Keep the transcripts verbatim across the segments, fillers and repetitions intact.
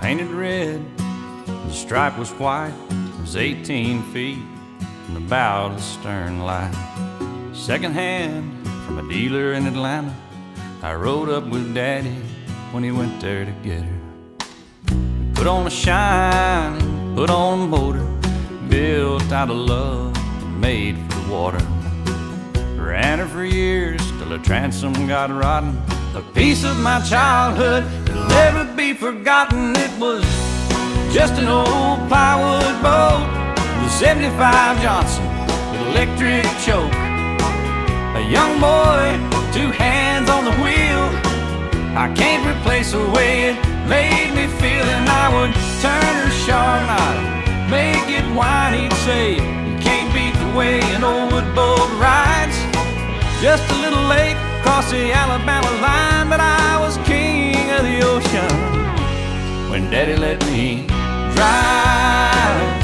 painted red. The stripe was white, it was eighteen feet from the bow to the stern line. Second hand from a dealer in Atlanta, I rode up with Daddy when he went there to get her. We put on a shine, put on a motor, built out of love and made for the water. Ran her for years till her transom got rotten, a piece of my childhood that'll never be forgotten. It was just an old plywood boat with a seventy-five Johnson with electric choke. A young boy, two hands on the wheel. I can't replace the way it made me feel. And I would turn her sharp and I'd make it whine. He'd say, you can't beat the way an old wood boat rides. Just a little late across the Alabama line, but I was king of the ocean when Daddy let me drive.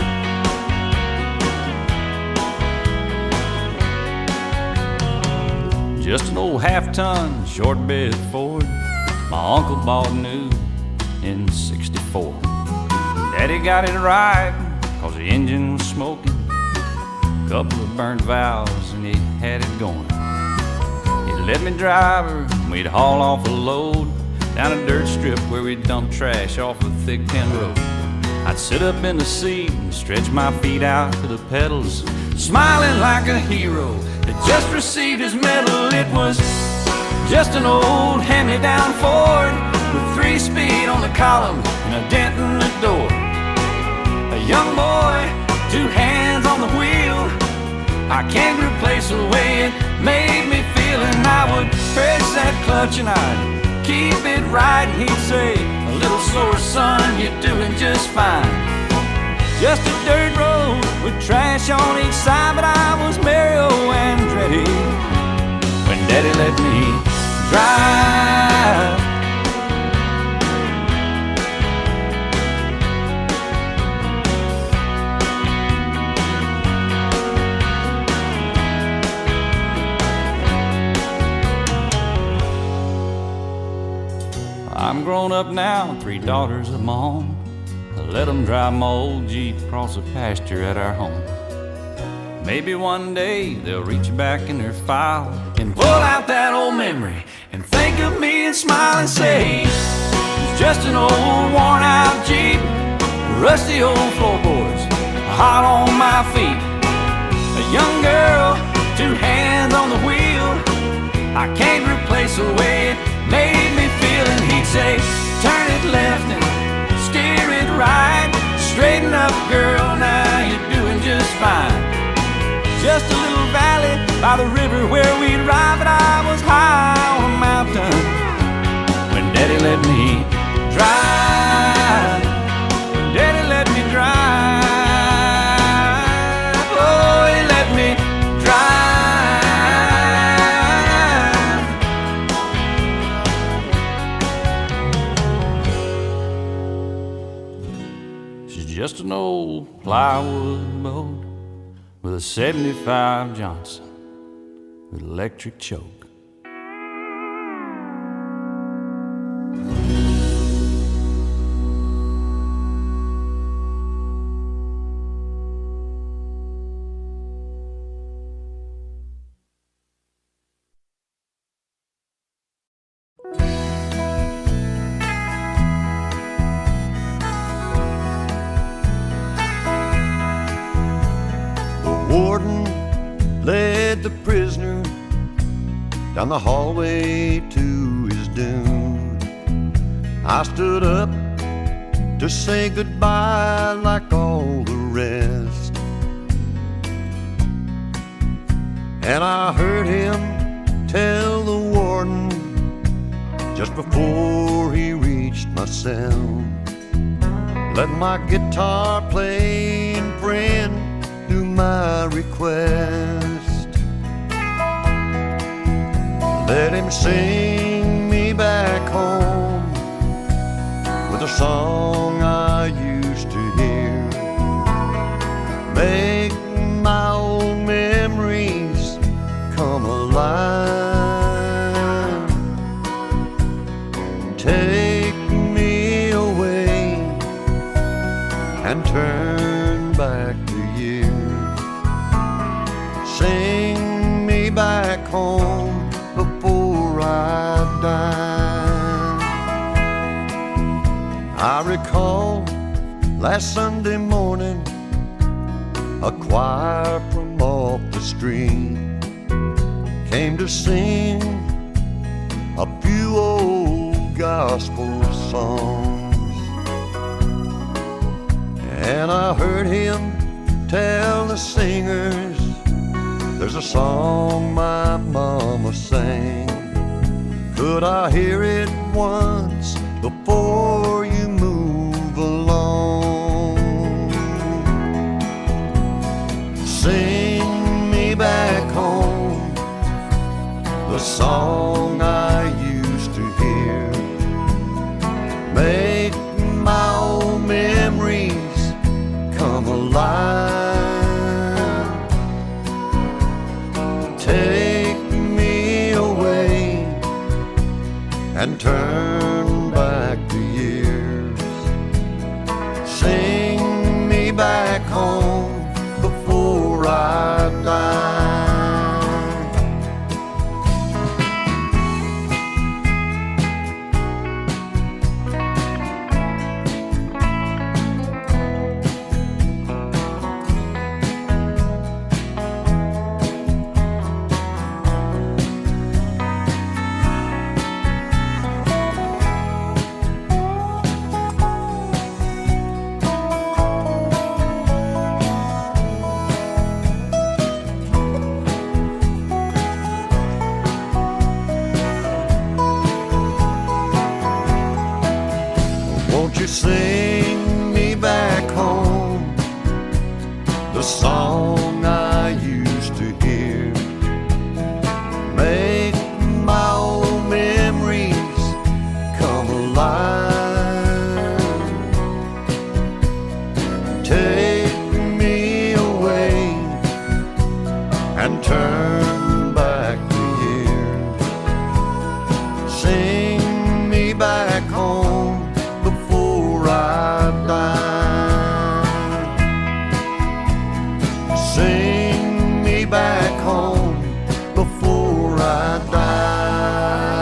Just an old half-ton short bed Ford my uncle bought new in sixty-four. Daddy got it right cause the engine was smoking, couple of burnt valves and he had it going. He'd let me drive her and we'd haul off a load down a dirt strip where we'd dump trash off a thick tin road. I'd sit up in the seat and stretch my feet out to the pedals, smiling like a hero that just received his medal. It was just an old hand-me-down Ford with three speed on the column and a dent in the door. A young boy, two hands on the wheel. I can't replace the way it made me feel. And I would press that clutch and I'd keep it right. And he'd say, a little slower, son, you're doing just fine. Just a dirt road with trash on each side, but I was Mario Andretti when Daddy let me drive. I'm grown up now, three daughters of my own. I let them drive my old Jeep across the pasture at our home. Maybe one day they'll reach back in their file and pull out that old memory and think of me and smile and say, it's just an old worn out Jeep, rusty old floorboards, hot on my feet. A young girl, two hands on the wheel. I can't replace the way it made me feel. And he'd say, turn it left and steer it right. Straighten up, girl, now you're doing just fine. Just a little valley by the river where we'd ride, but I was high on a mountain when Daddy let me drive. When Daddy let me drive. Oh, he let me drive. She's just an old plywood boat with a seventy-five Johnson with electric choke. Warden led the prisoner down the hallway to his doom. I stood up to say goodbye like all the rest, and I heard him tell the warden just before he reached my cell, let my guitar playing friend do my request. Let him sing me back home with a song I used to hear. Make my old memories come alive. Take me away and turn back the years. Sing me back home before I die. I recall last Sunday morning, a choir from off the street came to sing a few old gospel songs. And I heard him tell the singers, there's a song my mama sang. Could I hear it once before you move along? Sing me back home the song I used to hear. Make my old memories come alive. Take me away and turn back the years. Sing me back home before I die. Won't you sing me back home the song I used to hear? Make my old memories come alive. Take me away and turn back the years. Sing me back home before I die. Sing me back home before I die.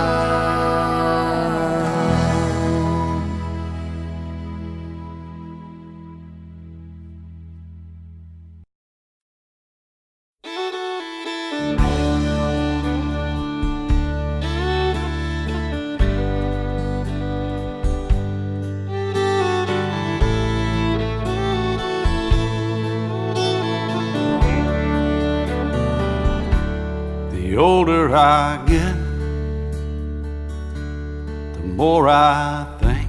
The older I get, the more I think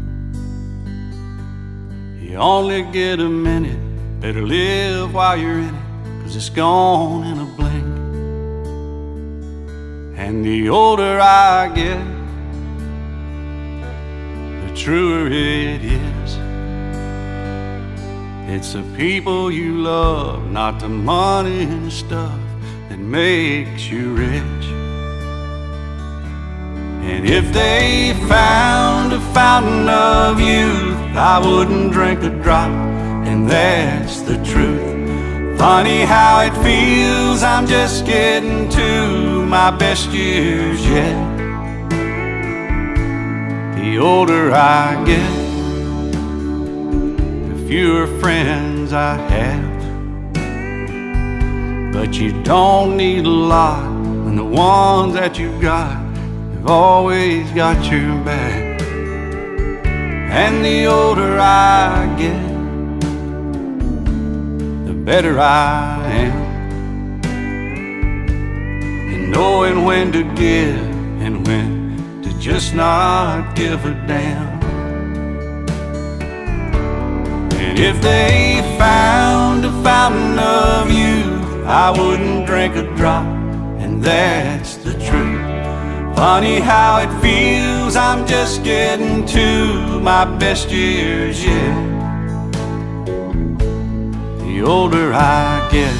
you only get a minute, better live while you're in it, 'cause it's gone in a blink. And the older I get, the truer it is. It's the people you love, not the money and the stuff that makes you rich. And if they found a fountain of youth, I wouldn't drink a drop, and that's the truth. Funny how it feels, I'm just getting to my best years yet. The older I get, the fewer friends I have. But you don't need a lot when the ones that you've got have always got your back. And the older I get, the better I am in knowing when to give and when to just not give a damn. And if they found a fountain of youth, I wouldn't drink a drop, and that's the truth. Funny how it feels, I'm just getting to my best years yet. The older I get.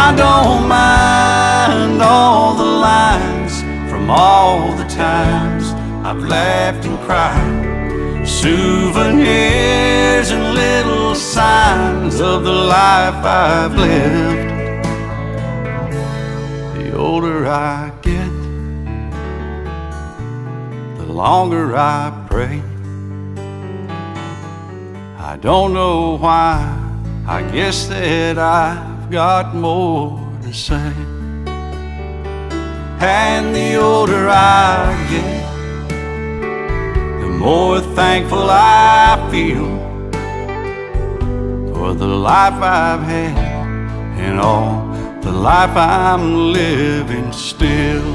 I don't mind all the lines from all the times I've laughed and cried, souvenirs and little signs of the life I've lived. The older I get, the longer I pray. I don't know why, I guess that I've got more to say. And the older I get, the more thankful I feel for the life I've had and all the life I'm living still.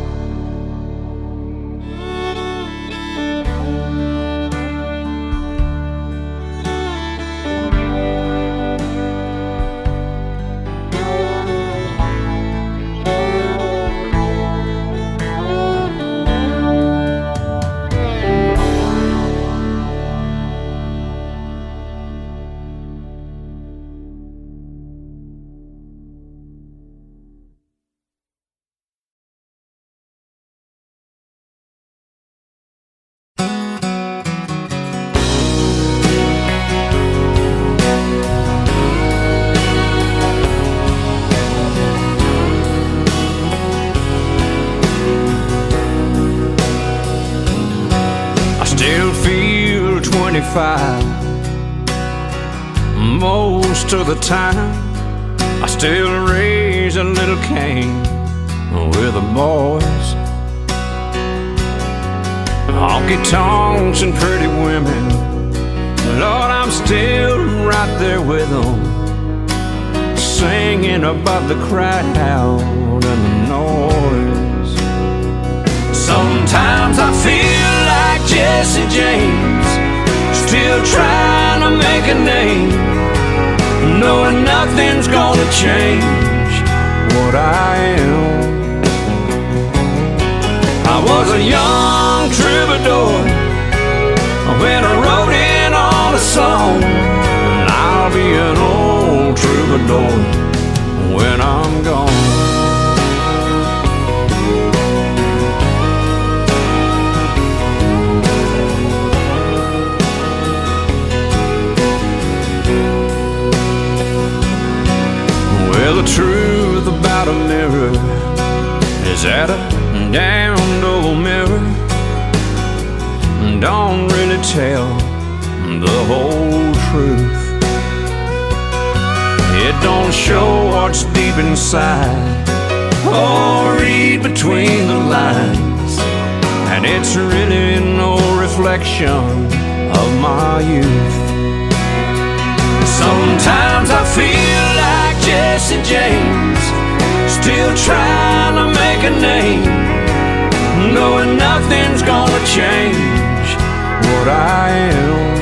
Most of the time I still raise a little Cain with the boys. Honky tonks and pretty women, Lord, I'm still right there with them, singing above the crowd and the noise. Sometimes I feel like Jesse James, still trying to make a name, knowing nothing's gonna change what I am. I was a young troubadour when I wrote in on a song, and I'll be an old troubadour when I'm gone. Well, the truth about a mirror is that a damned old mirror don't really tell the whole truth. It don't show what's deep inside or read between the lines, and it's really no reflection of my youth. Sometimes I feel like Jesse James, still trying to make a name, knowing nothing's gonna change what I am.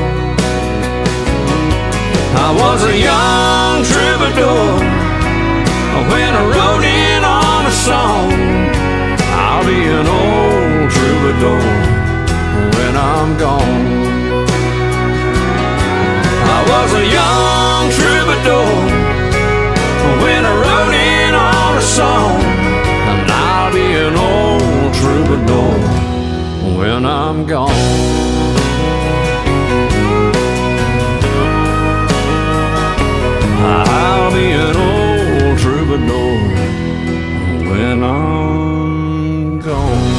I was a young troubadour when I wrote in on a song. I'll be an old troubadour when I'm gone. I was a young troubadour when I wrote in on a song, and I'll be an old troubadour when I'm gone. I'll be an old troubadour when I'm gone.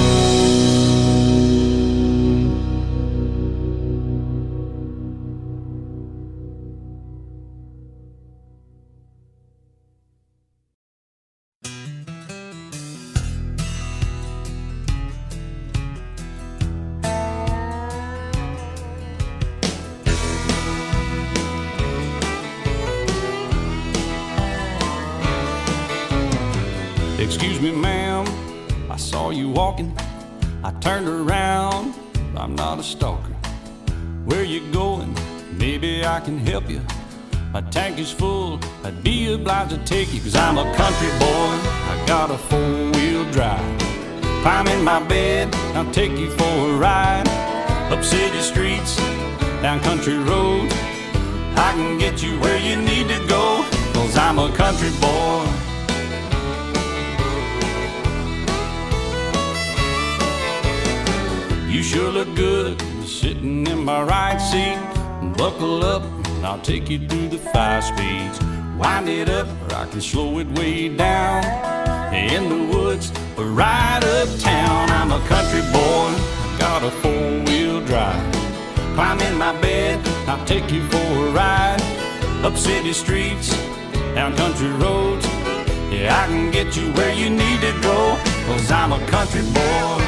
Excuse me, ma'am, I saw you walking. I turned around, I'm not a stalker. Where you going? Maybe I can help you. My tank is full, I'd be obliged to take you, 'cause I'm a country boy, I got a four-wheel drive. Climb in my bed, I'll take you for a ride. Up city streets, down country roads, I can get you where you need to go, 'cause I'm a country boy, You sure look good sitting in my right seat. Buckle up, and I'll take you through the five speeds. Wind it up, or I can slow it way down. In the woods, or right uptown. I'm a country boy, got a four-wheel drive. Climb in my bed, I'll take you for a ride. Up city streets, down country roads. Yeah, I can get you where you need to go, 'cause I'm a country boy.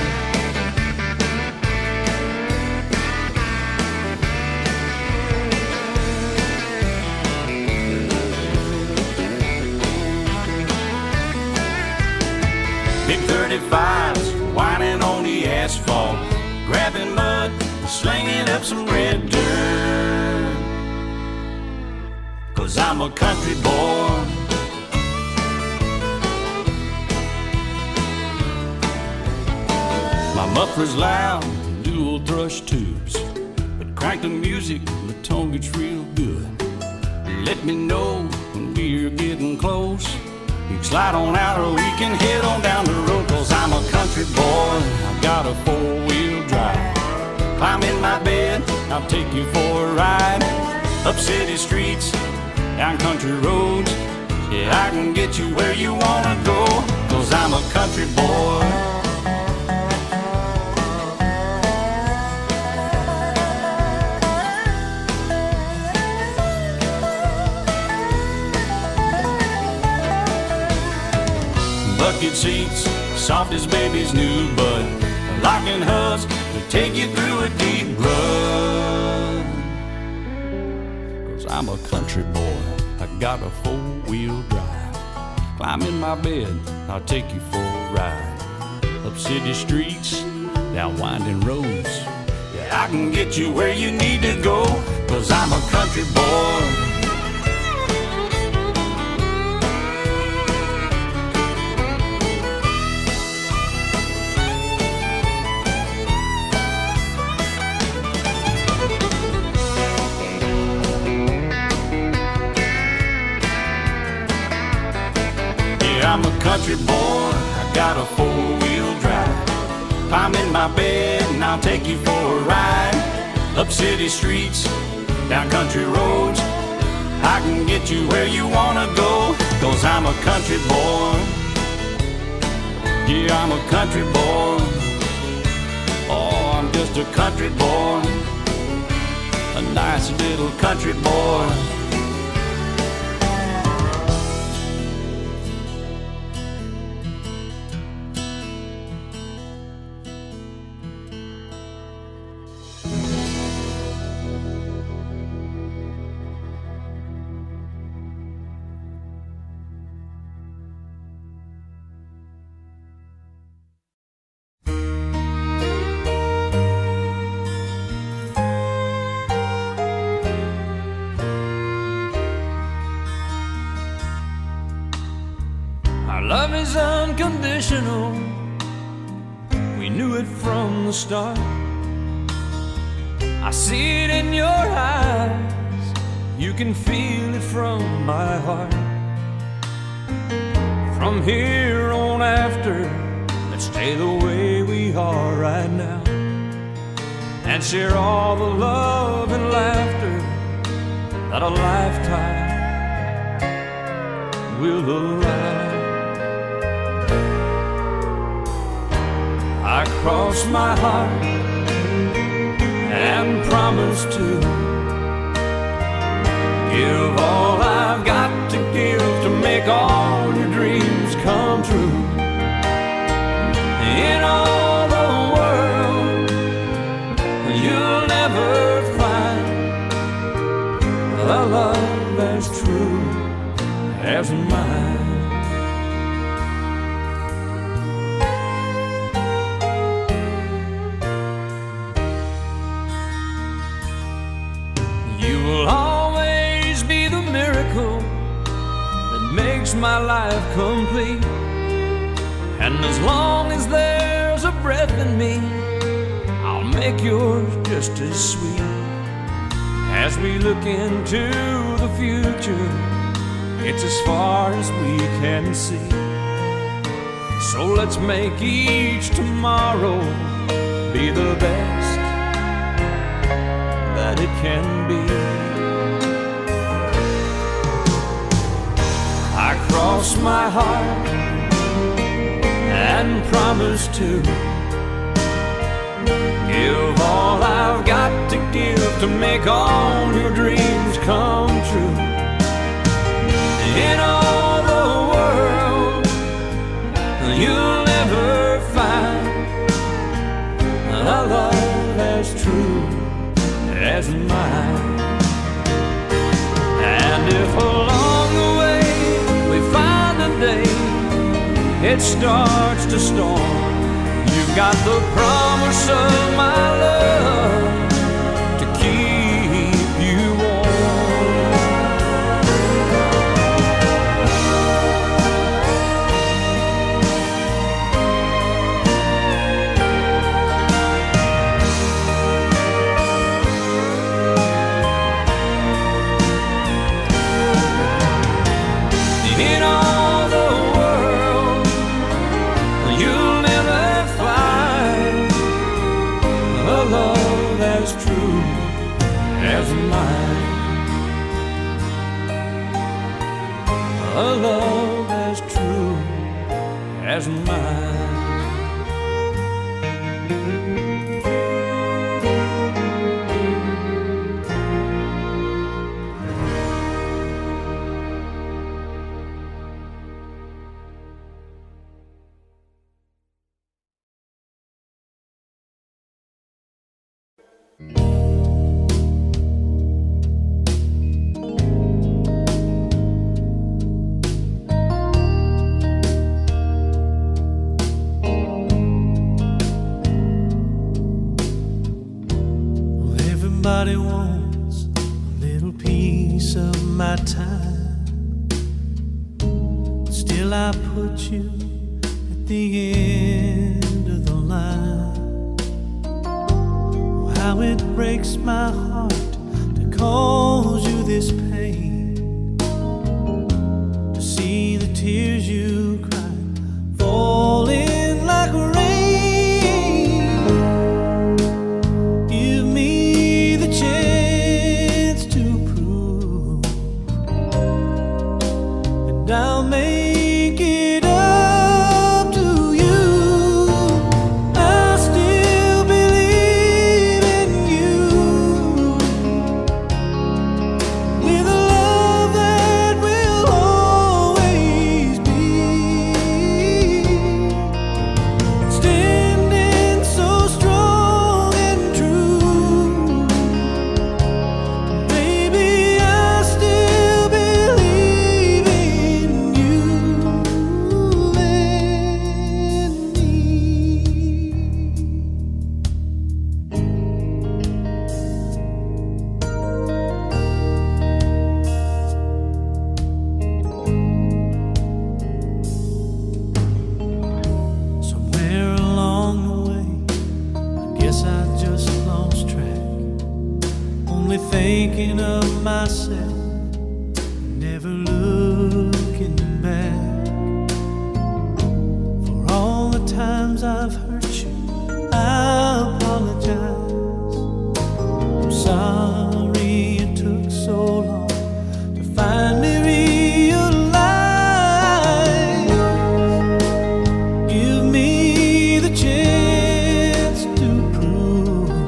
Big thirty-fives, whining on the asphalt, grabbing mud, slinging up some red dirt. 'Cause I'm a country boy. My muffler's loud, dual thrush tubes, but crank the music, the tone gets real good. Let me know when we're getting close. You can slide on out or we can head on down the road, 'cause I'm a country boy, I've got a four-wheel drive. Climb in my bed, I'll take you for a ride. Up city streets, down country roads. Yeah, I can get you where you wanna go, 'cause I'm a country boy. Bucket seats, soft as baby's new bud. Locking hubs to take you through a deep rut. 'Cause I'm a country boy, I got a four-wheel drive. Climb in my bed, I'll take you for a ride. Up city streets, down winding roads. Yeah, I can get you where you need to go, 'cause I'm a country boy. I'm a country boy, I got a four-wheel drive. Climb in my bed and I'll take you for a ride. Up city streets, down country roads. I can get you where you wanna go, 'cause I'm a country boy. Yeah, I'm a country boy. Oh, I'm just a country boy. A nice little country boy. Love is unconditional, we knew it from the start. I see it in your eyes, you can feel it from my heart. From here on after, let's stay the way we are right now, and share all the love and laughter that a lifetime will allow. I cross my heart and promise to give all I've got to give to make all your dreams come true. In all the world, you'll never find a love as true as mine. My life complete, and as long as there's a breath in me, I'll make yours just as sweet. As we look into the future, it's as far as we can see. So let's make each tomorrow be the best that it can be. I cross my heart and promise to give all I've got to give to make all your dreams come true. In all the world, you'll never find a love as true as mine. And if along the way we find a day it starts to storm, you've got the promise of my love to keep you warm. In all the world, you'll never find a love as true as mine. A love as true as mine. Everybody wants a little piece of my time. Still I put you at the end of the line. Oh, how it breaks my heart to cause you this pain, to see the tears you cry falling like rain. I'll make it up to you. I still believe in you, with a love that will always be standing so strong and true. Baby, I still believe in you and me. Somewhere along the way, I guess I just lost track, only thinking of myself, never looking back. For all the times I've hurt you, I apologize. I'm sorry it took so long to finally realize. Give me the chance to prove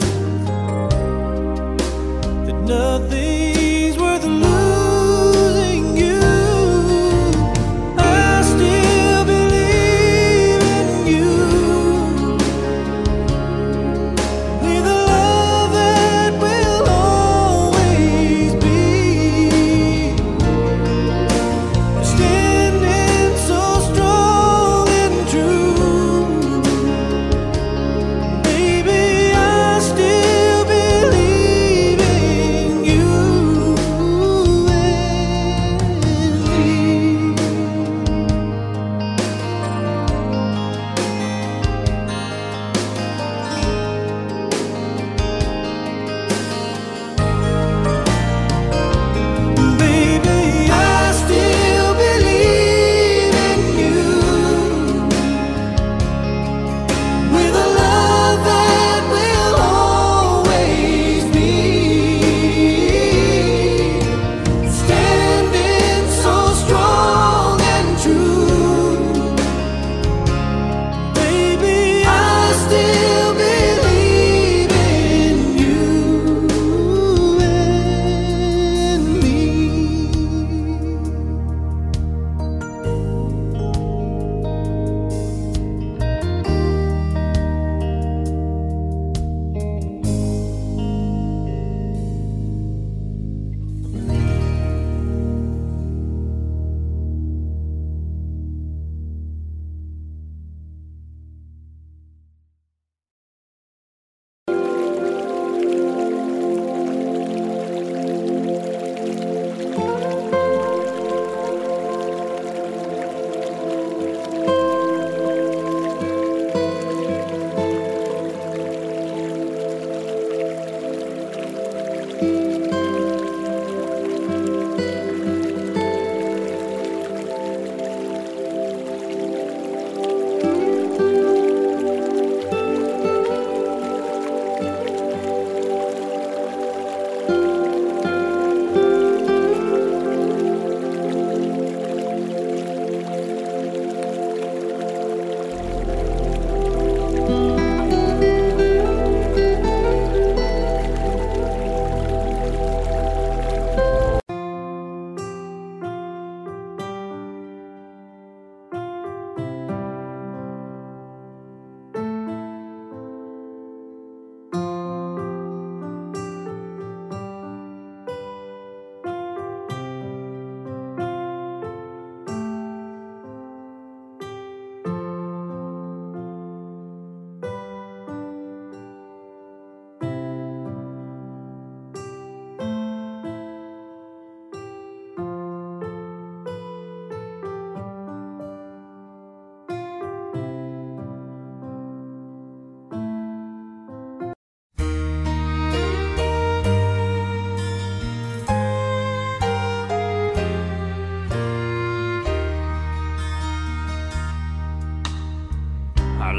that nothing's worth losing you. I still believe in you, with a love that will always be standing so strong and true. Baby, I still believe in you.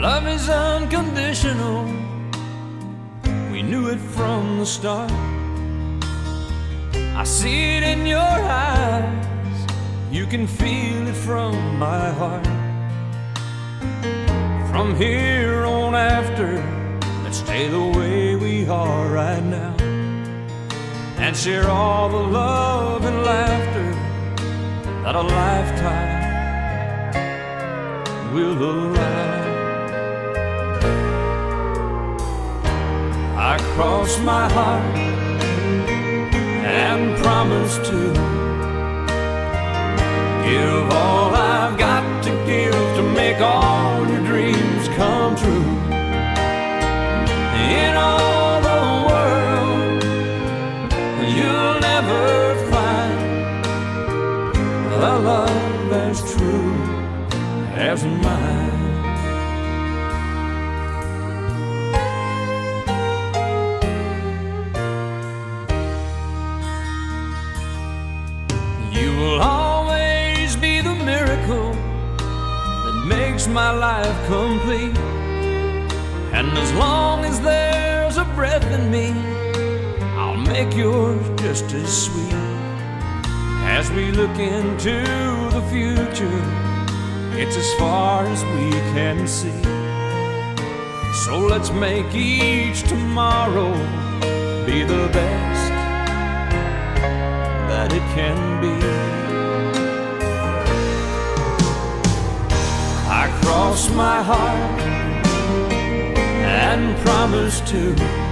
Love is unconditional. We knew it from the start. I see it in your eyes. You can feel it from my heart. From here on after, let's stay the way we are right now, and share all the love and laughter that a lifetime will allow. I cross my heart and promise to give all I've got to give to make all your dreams come true. In all the world, you'll never find a love as true as mine. You will always be the miracle that makes my life complete. And as long as there's a breath in me, I'll make yours just as sweet. As we look into the future, it's as far as we can see. So let's make each tomorrow be the best that it can be. I cross my heart and promise to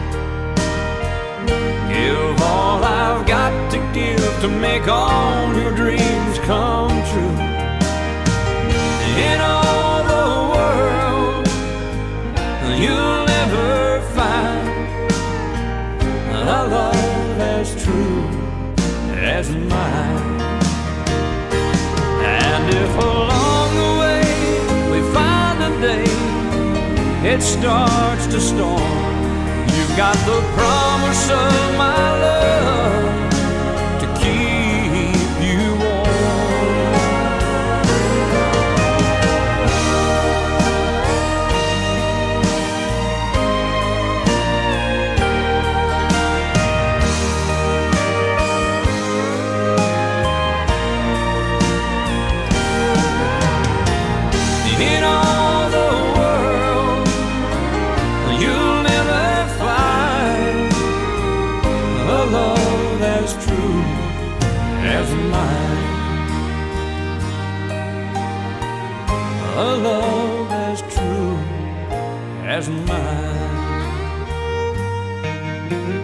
give all I've got to give to make all your dreams come true. In all the world, you'll never find a love as true as mine. And if along the way we find a day it starts to storm, you've got the promise of my love to keep you warm. In all the world, you'll never find a love as true as mine. A love as true as mine.